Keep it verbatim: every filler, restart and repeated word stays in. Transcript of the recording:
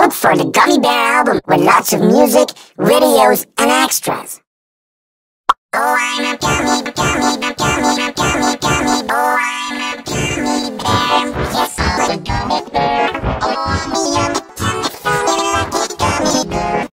Look for the Gummy Bear album with lots of music, videos, and extras. Oh, I'm a gummy, gummy bear.